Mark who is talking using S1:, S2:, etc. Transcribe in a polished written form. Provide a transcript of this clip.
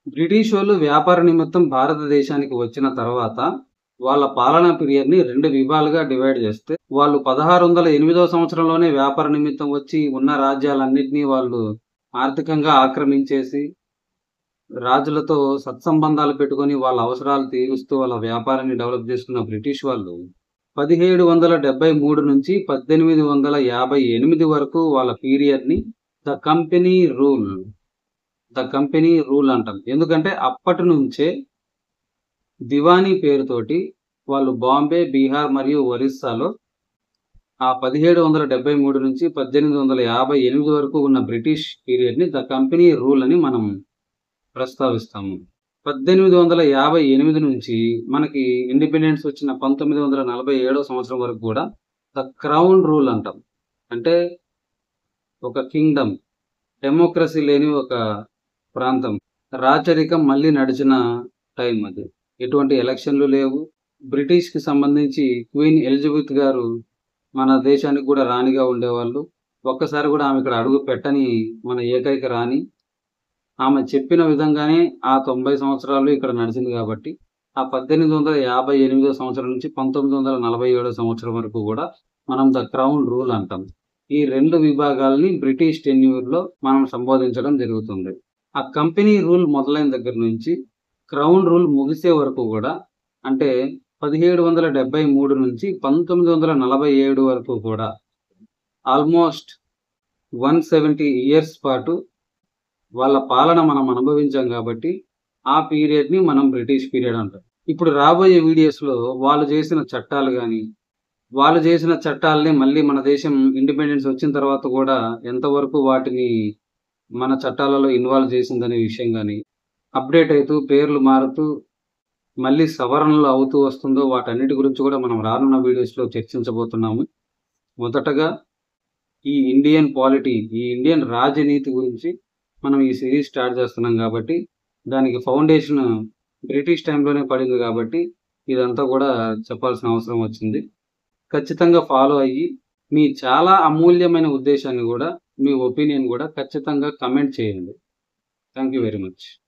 S1: British వాళ్ళు వ్యాపార నిమిత్తం భారతదేశానికి వచ్చిన తర్వాత వాళ్ళ పాలనా పీరియడ్‌ని 2 విభాలుగా డివైడ్ చేస్తే, వాళ్ళు 1608 సంవత్సరంలోనే వ్యాపార నిమిత్తం వచ్చి ఉన్న రాజ్యాలన్నిటిని వాళ్ళు ఆర్థికంగా ఆక్రమించేసి, రాజులతో సత్సంబంధాలు పెట్టుకొని వాళ్ళ అవసరాలు తీరుస్తూ వాళ్ళ వ్యాపారాన్ని డెవలప్ చేసుకున్న బ్రిటిష్ వాళ్ళు 1773 నుంచి 1858 వరకు వాళ్ళ పీరియడ్‌ని ద కంపెనీ రూల్ అంటాం. ఎందుకంటే అప్పటి నుంచే దివానీ పేరుతోటి వాళ్ళు బాంబే, బీహార్ మరియు ఒరిస్సాలో ఆ 1773 నుంచి 1858 వరకు ఉన్న బ్రిటిష్ పీరియడ్‌ని ద కంపెనీ రూల్ అని మనం ప్రస్తావిస్తాము. 1858 నుంచి మనకి ఇండిపెండెన్స్ వచ్చిన 1947 సంవత్సరం వరకు కూడా ద క్రౌన్ రూల్ అంటాం. అంటే ఒక కింగ్‌డమ్, డెమోక్రసీ లేని ఒక ప్రాంతం. రాచరికం మళ్ళీ నడిచిన టైం అది. ఎటువంటి ఎలక్షన్‌లు లేవు. బ్రిటిష్‌కి సంబంధించి క్వీన్ ఎలిజబెత్ గారు మన దేశానికి కూడా రాణిగా ఉండేవాళ్ళు. ఒక్కసారి కూడా ఆమె ఇక్కడ అడుగు పెట్టని మన ఏకైక రాణి. ఆమె చెప్పిన విధంగానే ఆ 90 సంవత్సరాలు ఇక్కడ నడిచింది కాబట్టి, ఆ 1858 సంవత్సరం నుంచి 1947 సంవత్సరం వరకు కూడా మనం ద క్రౌన్ రూల్ అంటాం. ఈ 2 విభాగాల్ని బ్రిటిష్ టెన్యూర్‌లో మనం సంబోధించడం జరుగుతుంది. ఆ కంపెనీ రూల్ మొదలైన దగ్గర నుంచి క్రౌన్ రూల్ ముగిసే వరకు కూడా, అంటే 1773 నుంచి 1947 వరకు కూడా ఆల్మోస్ట్ 170 ఇయర్స్ పాటు వాళ్ళ పాలన మనం అనుభవించాం కాబట్టి, ఆ పీరియడ్‌ని మనం బ్రిటిష్ పీరియడ్ అంటాం. ఇప్పుడు రాబోయే వీడియోస్‌లో వాళ్ళు చేసిన చట్టాలు గాని, వాళ్ళు చేసిన చట్టాల్ని మళ్ళీ మన దేశం ఇండిపెండెన్స్ వచ్చిన తర్వాత కూడా ఎంతవరకు వాటిని మన చట్టాలలో ఇన్వాల్వ్ చేసిందనే విషయం గాని, అప్‌డేట్ అయితూ, పేర్లు మారుతూ, మళ్ళీ సవరణలు అవుతూ వస్తుందో వాటన్నిటి గురించి కూడా మనం రానున్న వీడియోస్‌లో చర్చించబోతున్నాము. మొదటగా ఈ ఇండియన్ రాజనీతి గురించి మనం ఈ సిరీస్ స్టార్ట్ చేస్తున్నాం కాబట్టి, దానికి ఫౌండేషన్ బ్రిటిష్ టైంలోనే పడింది కాబట్టి, ఇదంతా కూడా చెప్పాల్సిన అవసరం వచ్చింది. ఖచ్చితంగా ఫాలో అయ్యి, మీ చాలా అమూల్యమైన ఉద్దేశాన్ని కూడా, మీ ఒపీనియన్ కూడా ఖచ్చితంగా కమెంట్ చేయండి. Thank you very much.